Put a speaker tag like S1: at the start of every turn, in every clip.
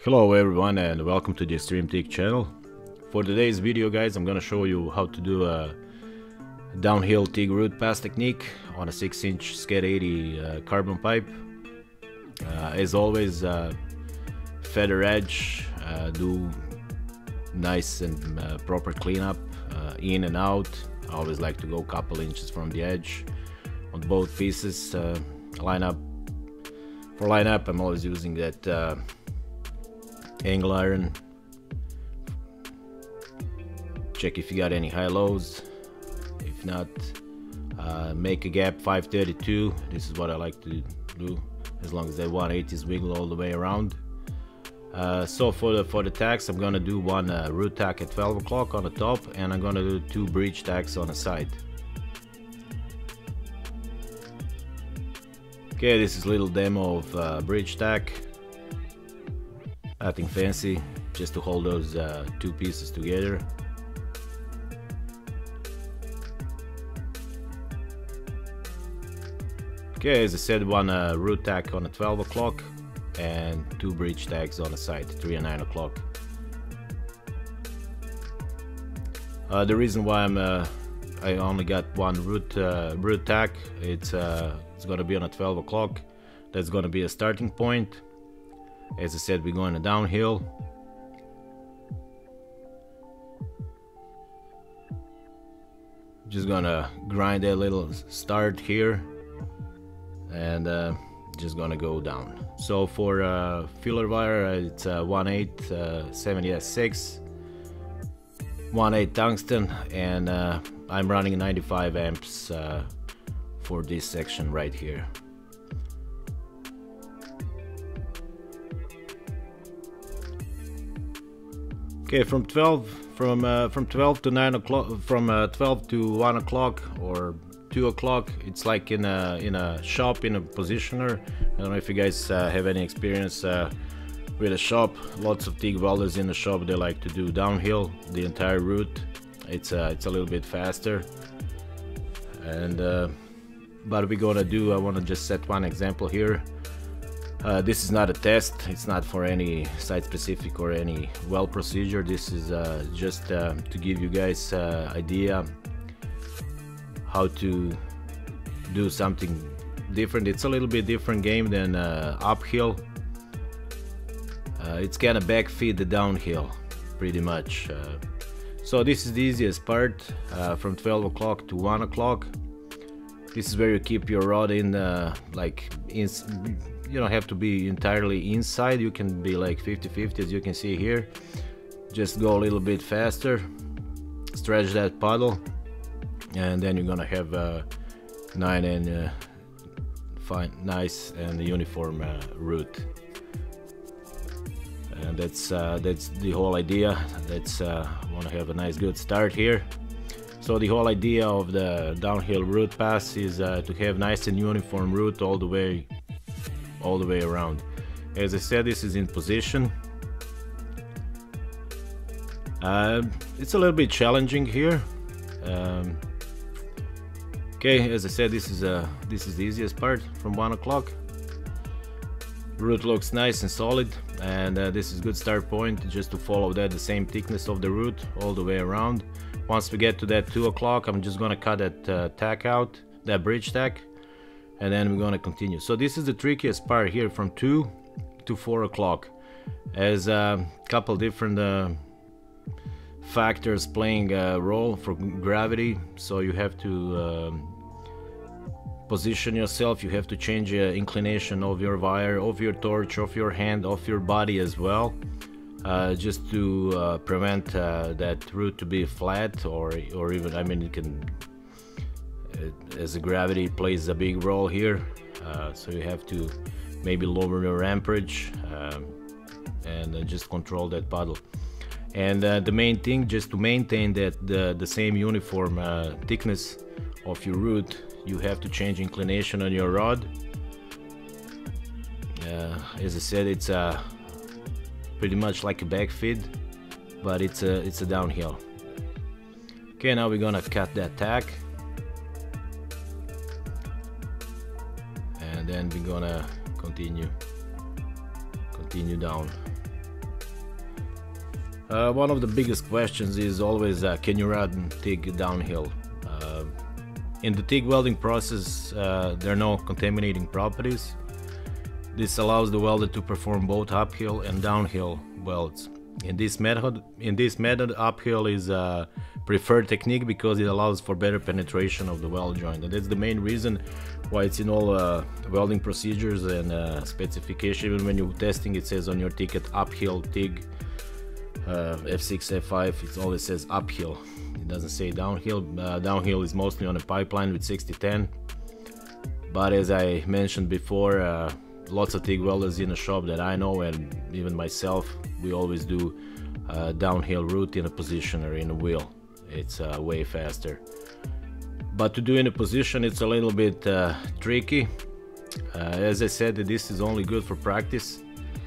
S1: Hello everyone and welcome to the Extreme TIG channel. For today's video guys, I'm gonna show you how to do a downhill TIG root pass technique on a 6-inch SCAD 80 carbon pipe. As always, feather edge, do nice and proper cleanup in and out. I always like to go a couple inches from the edge on both pieces. Line up. For line up, I'm always using that angle iron. Check if you got any high lows. If not, make a gap 532. This is what I like to do, as long as that 180 is wiggle all the way around. So for the tacks, I'm gonna do one root tack at 12 o'clock on the top, and I'm gonna do 2 bridge tacks on the side. Okay, this is a little demo of bridge tack. Nothing fancy, just to hold those 2 pieces together. Okay, as I said, one root tack on a 12 o'clock and 2 bridge tacks on the side, 3 and 9 o'clock. The reason why I only got one root tack, it's gonna be on a 12 o'clock. That's gonna be a starting point. As I said, we're going downhill. Just gonna grind a little start here and just gonna go down. So for filler wire, it's 1/8 70S6, 1/8 tungsten, and I'm running 95 amps for this section right here. Okay, from 12 to 9 o'clock, from 12 to 1 o'clock or 2 o'clock, it's like in a shop, in a positioner. I don't know if you guys have any experience with a shop. Lots of TIG welders in the shop, they like to do downhill the entire route. It's a little bit faster, and what we're gonna do, I want to just set one example here. This is not a test, it's not for any site specific or any weld procedure. This is just to give you guys idea how to do something different. It's a little bit different game than uphill. It's kind of backfeed the downhill pretty much. So this is the easiest part, from 12 o'clock to 1 o'clock. This is where you keep your rod in, you don't have to be entirely inside, you can be like 50-50, as you can see here. Just go a little bit faster, stretch that puddle, and then you're gonna have a nice and uniform route. And that's the whole idea. That's want to have a nice good start here. So the whole idea of the downhill root pass is to have nice and uniform route all the way around. As I said, this is in position. It's a little bit challenging here. Okay, as I said, this is the easiest part from 1 o'clock. Root looks nice and solid, and this is good start point, just to follow that the same thickness of the root all the way around. Once we get to that 2 o'clock, I'm just gonna cut that tack out, that bridge tack, and then we're gonna continue. So this is the trickiest part here, from 2 to 4 o'clock, as a couple different factors playing a role for gravity. So you have to position yourself, you have to change the inclination of your wire, of your torch, of your hand, of your body as well, just to prevent that root to be flat, or even, I mean, it can, as the gravity plays a big role here. So you have to maybe lower your amperage and just control that puddle. And the main thing, just to maintain that the same uniform thickness of your root, you have to change inclination on your rod. As I said, it's pretty much like a backfeed, but it's a downhill. Okay, now we're gonna cut that tack, and then we're gonna continue down. One of the biggest questions is always can you run TIG downhill? In the TIG welding process there are no contaminating properties. This allows the welder to perform both uphill and downhill welds. In this method uphill is a preferred technique because it allows for better penetration of the weld joint, and that's the main reason why it's in all welding procedures and specification. Even when you're testing, it says on your ticket uphill TIG F6 F5, it always says uphill, it doesn't say downhill. Downhill is mostly on a pipeline with 6010, but as I mentioned before, lots of TIG welders in a shop that I know, and even myself, we always do downhill route in a position or in a wheel. It's way faster, but to do in a position it's a little bit tricky. As I said, this is only good for practice,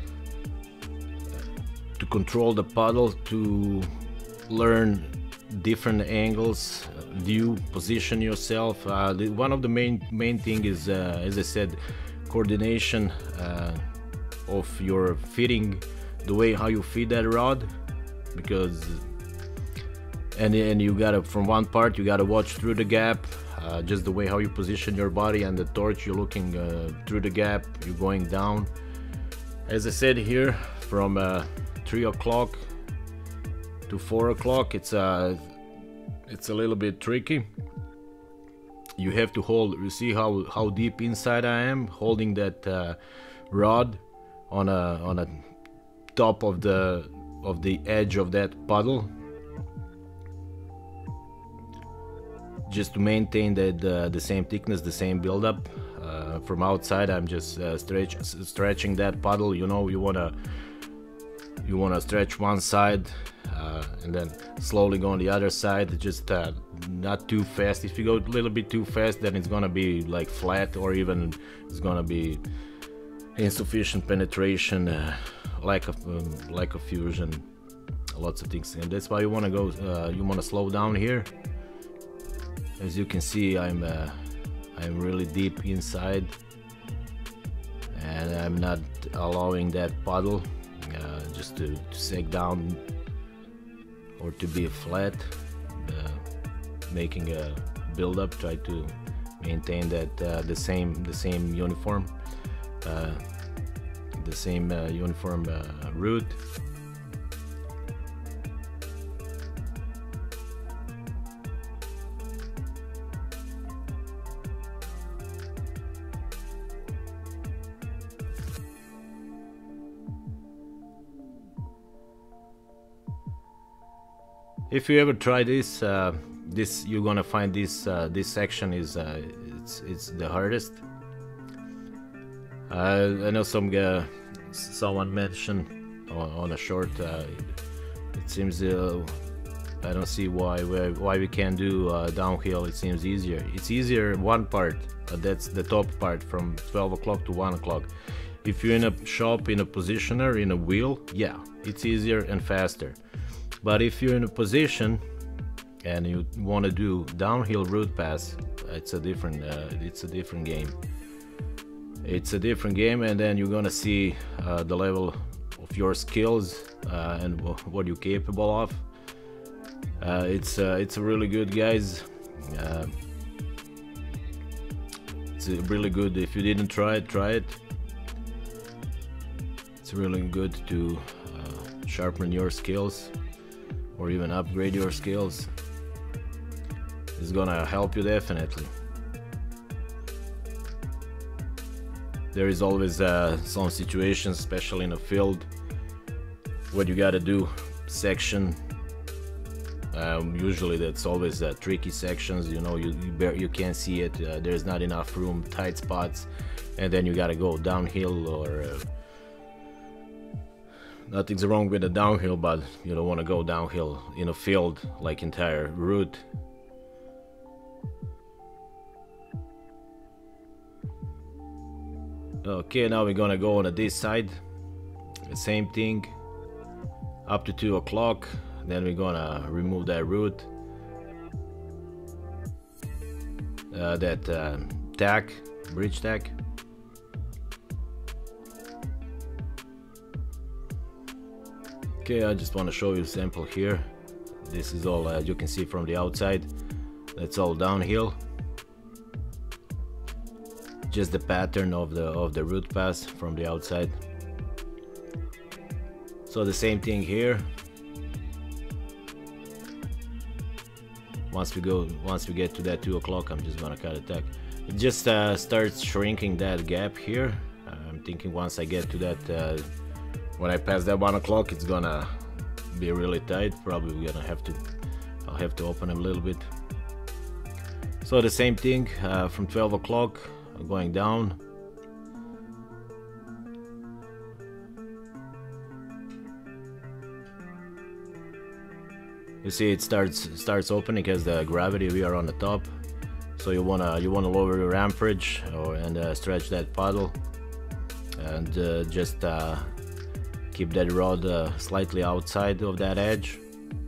S1: to control the puddle, to learn different angles, view, position yourself. One of the main thing is, as I said, coordination of your fitting, the way how you fit that rod, because and you gotta, from one part you gotta watch through the gap, just the way how you position your body, and the torch you're looking through the gap, you're going down. As I said here, from 3 o'clock to 4 o'clock it's a little bit tricky. You have to hold, you see how deep inside I am, holding that rod on a top of the edge of that puddle, just to maintain that the same thickness, the same buildup. From outside I'm just stretching that puddle. You know, you wanna stretch one side and then slowly go on the other side, just not too fast. If you go a little bit too fast, then it's gonna be like flat, or even it's gonna be insufficient penetration, lack of fusion, lots of things. And that's why you want to go, you want to slow down here. As you can see, I'm really deep inside, and I'm not allowing that puddle just to sag down or to be flat, making a build up. Try to maintain that the same uniform route. If you ever try this, you're gonna find this section is it's the hardest. I know someone mentioned on a short. It seems I don't see why we can't do downhill. It seems easier. It's easier in one part. That's the top part, from 12 o'clock to 1 o'clock. If you're in a shop, in a positioner, in a wheel, yeah, it's easier and faster. But if you're in a position and you want to do downhill root pass, it's a different game. It's a different game, and then you're gonna see the level of your skills and what you're capable of. It's really good, guys. It's really good. If you didn't try it, try it. It's really good to sharpen your skills, or even upgrade your skills. It's gonna help you definitely. There is always some situations, especially in a field, where you gotta do section. Usually that's always tricky sections. You know, you can't see it. There's not enough room, tight spots, and then you gotta go downhill. Or nothing's wrong with the downhill, but you don't want to go downhill in a field like entire route. Okay, now we're gonna go on this side. The same thing up to 2 o'clock. Then we're gonna remove that root, that tack, bridge tack. Okay, I just want to show you a sample here. This is all, as you can see from the outside, that's all downhill. Just the pattern of the root pass from the outside. So the same thing here. Once we get to that 2 o'clock, I'm just gonna cut it back. It just starts shrinking that gap here. I'm thinking once I get to that, when I pass that 1 o'clock, it's gonna be really tight. Probably I'll have to open them a little bit. So the same thing from 12 o'clock going down. You see it starts opening because the gravity, we are on the top. So you wanna lower your amperage and stretch that puddle, and just keep that rod slightly outside of that edge.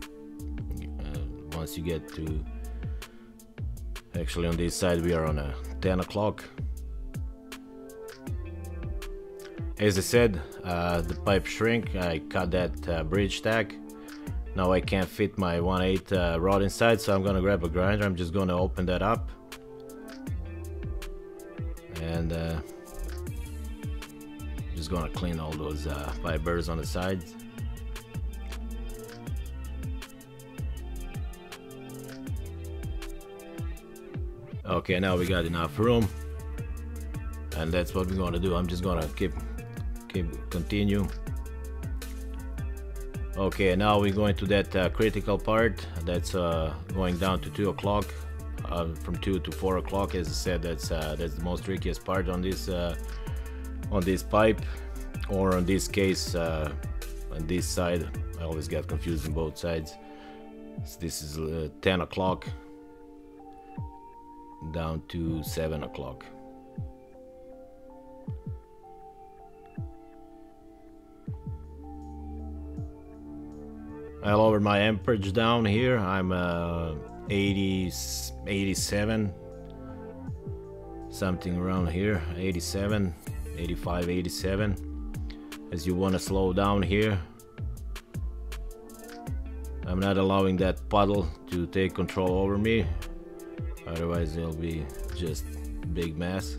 S1: Once you get to, actually on this side we are on a 10 o'clock. As I said, the pipe shrink, I cut that bridge tack. Now I can't fit my 1/8 rod inside, so I'm gonna grab a grinder. I'm just gonna open that up and just gonna clean all those fibers on the sides. Okay, now we got enough room, and that's what we're gonna do. I'm just gonna continue. Okay, now we're going to that critical part. That's going down to 2 o'clock. From 2 to 4 o'clock, as I said, that's the most trickiest part on this pipe, or on this case on this side. I always get confused on both sides. So this is 10 o'clock down to 7 o'clock. I lowered my amperage down here. I'm 87, something around here, 87, 85, 87. As you want to slow down here, I'm not allowing that puddle to take control over me, otherwise it'll be just big mess.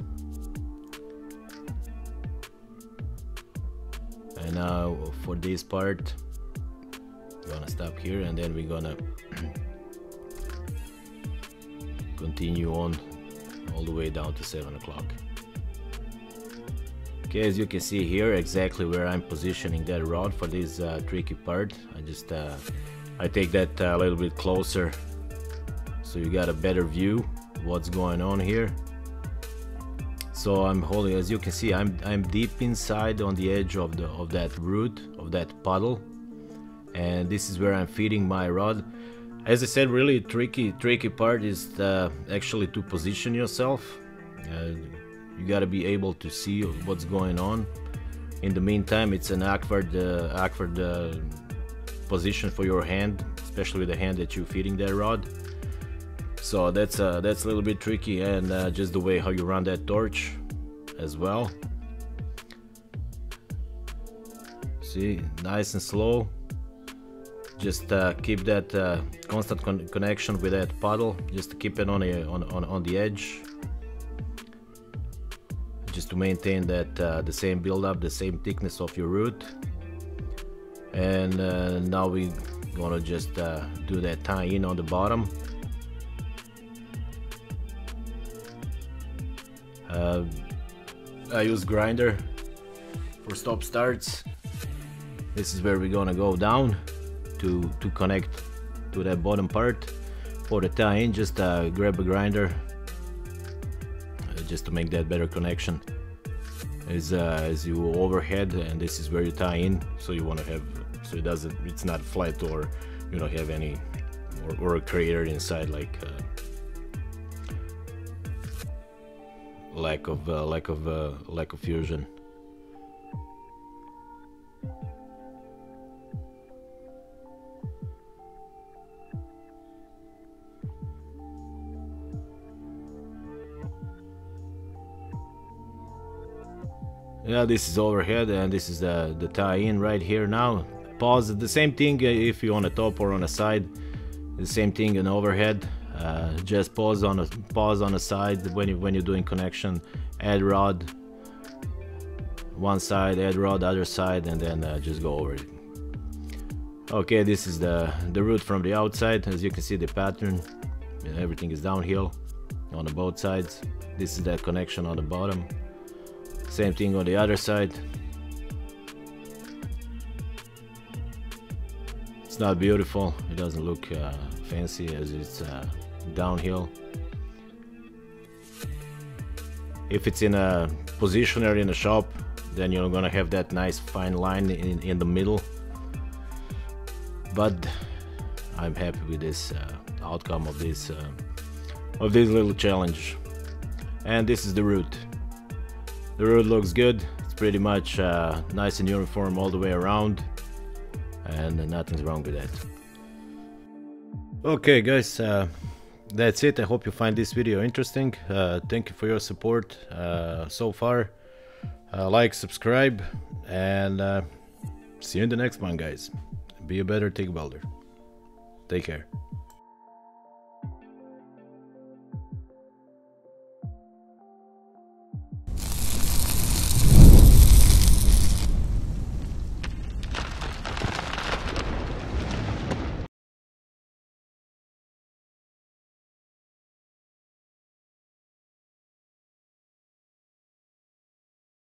S1: And now for this part, gonna stop here, and then we're gonna continue on all the way down to 7 o'clock. Okay, as you can see here, exactly where I'm positioning that rod for this tricky part. I take that a little bit closer, so you got a better view of what's going on here. So I'm holding, as you can see, I'm deep inside on the edge of that root of that puddle, and this is where I'm feeding my rod. As I said, really tricky part is actually to position yourself. You got to be able to see what's going on. In the meantime, it's an awkward position for your hand, especially with the hand that you're feeding that rod. So that's a little bit tricky, and just the way how you run that torch as well. See, nice and slow. Just keep that constant connection with that puddle, just to keep it on the edge, just to maintain that the same build-up, the same thickness of your root. And now we're gonna just do that tie-in on the bottom. I use grinder for stop starts. This is where we're gonna go down to connect to that bottom part. For the tie-in, just grab a grinder just to make that better connection as you overhead, and this is where you tie in. So you want to have, so it's not flat, or you don't have any or a crater inside, like lack of fusion. Yeah, this is overhead, and this is the tie-in right here now. pause. The same thing if you're on the top or on the side. The same thing in overhead. Just pause on the side when you're doing connection. Add rod one side, add rod other side, and then just go over it. Okay, this is the route from the outside. As you can see, the pattern, everything is downhill on the both sides. This is that connection on the bottom. Same thing on the other side. It's not beautiful, it doesn't look fancy as it's downhill. If it's in a positioner in a shop, then you're gonna have that nice fine line in the middle. But I'm happy with this outcome of this little challenge. And this is the route. The route looks good. It's pretty much nice and uniform all the way around, and nothing's wrong with that. Okay guys, that's it. I hope you find this video interesting. Thank you for your support so far. Like, subscribe, and see you in the next one, guys. Be a better TIG welder. Take care.